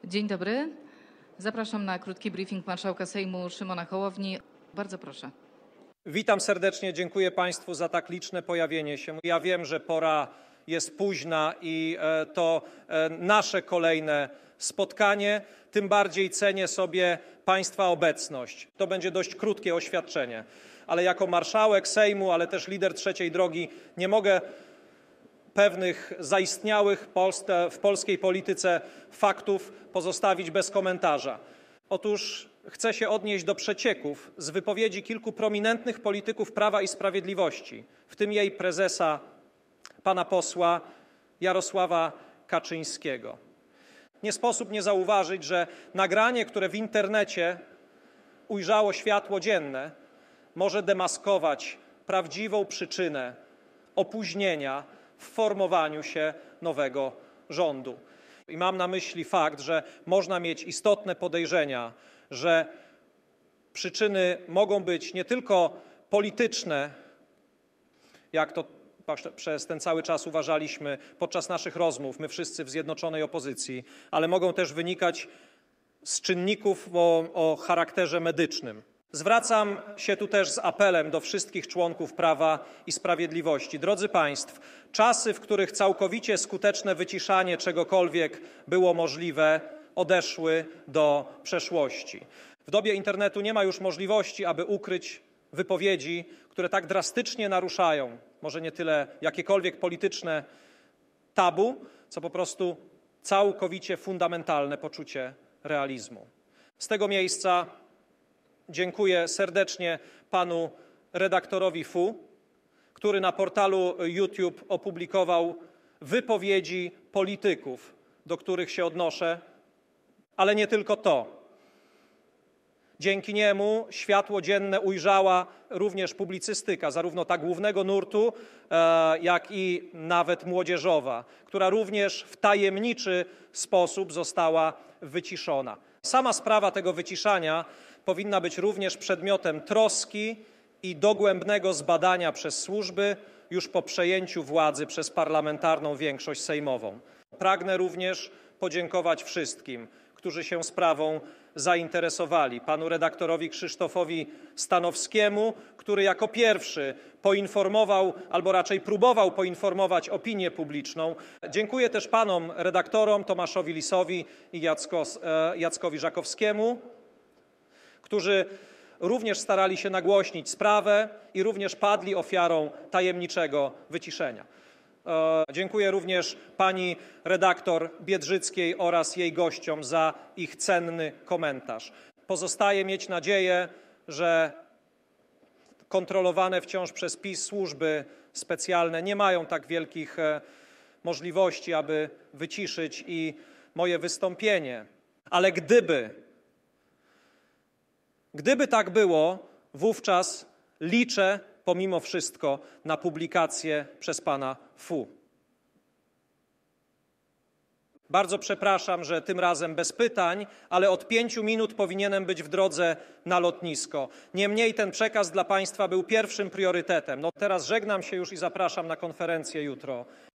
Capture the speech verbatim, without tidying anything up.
Dzień dobry. Zapraszam na krótki briefing marszałka Sejmu Szymona Hołowni. Bardzo proszę. Witam serdecznie, dziękuję Państwu za tak liczne pojawienie się. Ja wiem, że pora jest późna i to nasze kolejne spotkanie. Tym bardziej cenię sobie Państwa obecność. To będzie dość krótkie oświadczenie, ale jako marszałek Sejmu, ale też lider trzeciej drogi nie mogę pewnych zaistniałych w polskiej polityce faktów pozostawić bez komentarza. Otóż chcę się odnieść do przecieków z wypowiedzi kilku prominentnych polityków Prawa i Sprawiedliwości, w tym jej prezesa, pana posła Jarosława Kaczyńskiego. Nie sposób nie zauważyć, że nagranie, które w internecie ujrzało światło dzienne, może demaskować prawdziwą przyczynę opóźnienia w formowaniu się nowego rządu. I mam na myśli fakt, że można mieć istotne podejrzenia, że przyczyny mogą być nie tylko polityczne, jak to przez ten cały czas uważaliśmy podczas naszych rozmów, my wszyscy w zjednoczonej opozycji, ale mogą też wynikać z czynników o, o charakterze medycznym. Zwracam się tu też z apelem do wszystkich członków Prawa i Sprawiedliwości. Drodzy Państwo, czasy, w których całkowicie skuteczne wyciszanie czegokolwiek było możliwe, odeszły do przeszłości. W dobie internetu nie ma już możliwości, aby ukryć wypowiedzi, które tak drastycznie naruszają, może nie tyle jakiekolwiek polityczne tabu, co po prostu całkowicie fundamentalne poczucie realizmu. Z tego miejsca dziękuję serdecznie panu redaktorowi F U, który na portalu YouTube opublikował wypowiedzi polityków, do których się odnoszę, ale nie tylko to. Dzięki niemu światło dzienne ujrzała również publicystyka, zarówno ta głównego nurtu, jak i nawet młodzieżowa, która również w tajemniczy sposób została wyciszona. Sama sprawa tego wyciszania powinna być również przedmiotem troski i dogłębnego zbadania przez służby już po przejęciu władzy przez parlamentarną większość sejmową. Pragnę również podziękować wszystkim, którzy się sprawą zainteresowali. Panu redaktorowi Krzysztofowi Stanowskiemu, który jako pierwszy poinformował, albo raczej próbował poinformować opinię publiczną. Dziękuję też panom redaktorom Tomaszowi Lisowi i Jacko, Jackowi Żakowskiemu, którzy również starali się nagłośnić sprawę i również padli ofiarą tajemniczego wyciszenia. Dziękuję również pani redaktor Biedrzyckiej oraz jej gościom za ich cenny komentarz. Pozostaje mieć nadzieję, że kontrolowane wciąż przez PiS służby specjalne nie mają tak wielkich możliwości, aby wyciszyć i moje wystąpienie. Ale gdyby, gdyby tak było, wówczas liczę pomimo wszystko na publikację przez pana F U. Bardzo przepraszam, że tym razem bez pytań, ale od pięciu minut powinienem być w drodze na lotnisko. Niemniej ten przekaz dla państwa był pierwszym priorytetem. No teraz żegnam się już i zapraszam na konferencję jutro.